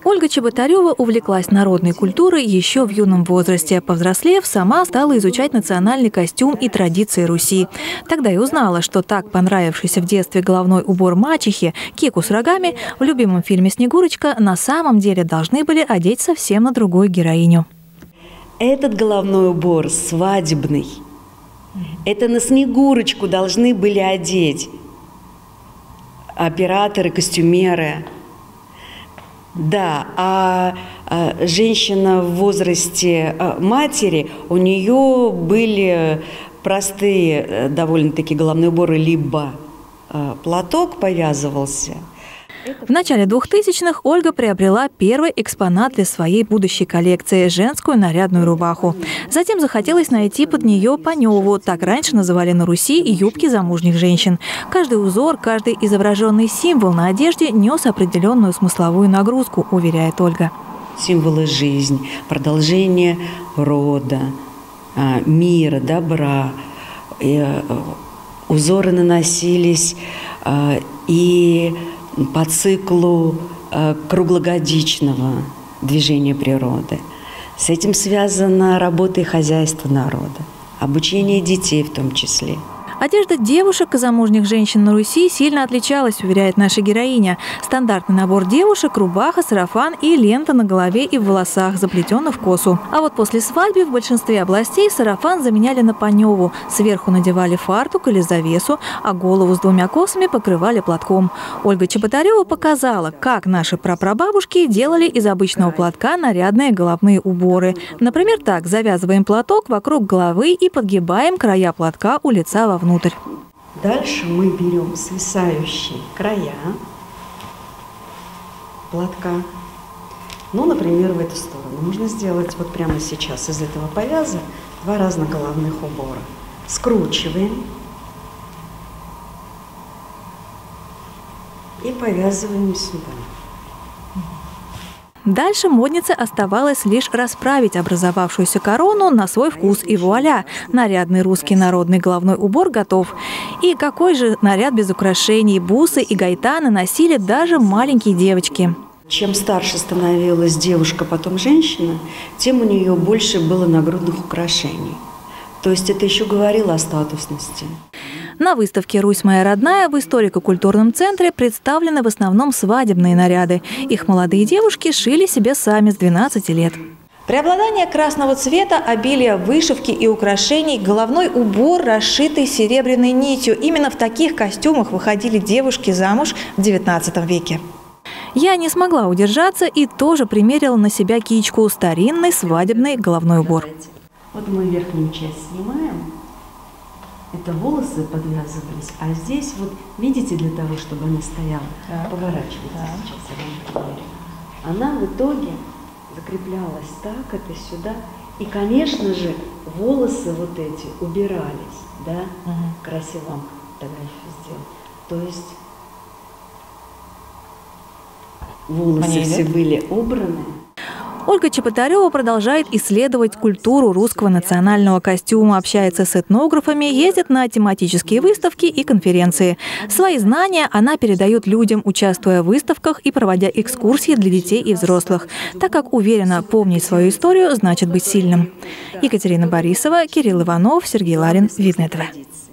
Ольга Чеботарева увлеклась народной культурой еще в юном возрасте. Повзрослев, сама стала изучать национальный костюм и традиции Руси. Тогда и узнала, что так понравившийся в детстве головной убор мачехи, кику с рогами, в любимом фильме «Снегурочка» на самом деле должны были одеть совсем на другую героиню. Этот головной убор свадебный. Это на Снегурочку должны были одеть операторы, костюмеры. Да, а женщина в возрасте матери, у нее были простые довольно-таки головные уборы, либо платок повязывался. В начале 2000-х Ольга приобрела первый экспонат для своей будущей коллекции – женскую нарядную рубаху. Затем захотелось найти под нее паневу, так раньше называли на Руси юбки замужних женщин. Каждый узор, каждый изображенный символ на одежде нес определенную смысловую нагрузку, уверяет Ольга. Символы жизни, продолжение рода, мира, добра. Узоры наносились и по циклу круглогодичного движения природы. С этим связана работа и хозяйство народа, обучение детей в том числе. Одежда девушек и замужних женщин на Руси сильно отличалась, уверяет наша героиня. Стандартный набор девушек – рубаха, сарафан и лента на голове и в волосах, заплетенных в косу. А вот после свадьбы в большинстве областей сарафан заменяли на паневу. Сверху надевали фартук или завесу, а голову с двумя косами покрывали платком. Ольга Чеботарева показала, как наши прапрабабушки делали из обычного платка нарядные головные уборы. Например, так: завязываем платок вокруг головы и подгибаем края платка у лица вовнутрь. Дальше мы берем свисающие края платка, ну, например, в эту сторону. Можно сделать вот прямо сейчас из этого повяза два разных головных убора. Скручиваем и повязываем сюда. Дальше моднице оставалось лишь расправить образовавшуюся корону на свой вкус, и вуаля! Нарядный русский народный головной убор готов. И какой же наряд без украшений! Бусы и гайтаны носили даже маленькие девочки. Чем старше становилась девушка, потом женщина, тем у нее больше было нагрудных украшений. То есть это еще говорило о статусности. На выставке «Русь моя родная» в историко-культурном центре представлены в основном свадебные наряды. Их молодые девушки шили себе сами с 12 лет. Преобладание красного цвета, обилие вышивки и украшений, головной убор, расшитый серебряной нитью. Именно в таких костюмах выходили девушки замуж в XIX веке. Я не смогла удержаться и тоже примерила на себя кичку – старинный свадебный головной убор. Вот мы верхнюю часть снимаем. Это волосы подвязывались, а здесь вот, видите, для того, чтобы она стояла, поворачивается сейчас, я вам проверю. Она в итоге закреплялась так, это сюда. И, конечно же, волосы вот эти убирались, да, красиво вам фотографию сделать. То есть волосы все были убраны. Ольга Чеботарева продолжает исследовать культуру русского национального костюма, общается с этнографами, ездит на тематические выставки и конференции. Свои знания она передает людям, участвуя в выставках и проводя экскурсии для детей и взрослых. Так как уверена, помнить свою историю значит быть сильным. Екатерина Борисова, Кирилл Иванов, Сергей Ларин, Видное ТВ.